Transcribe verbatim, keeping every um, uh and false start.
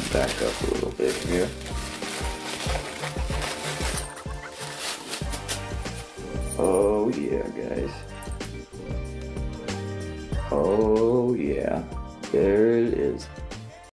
back up a little bit here. Oh yeah, guys. Oh yeah. There it is.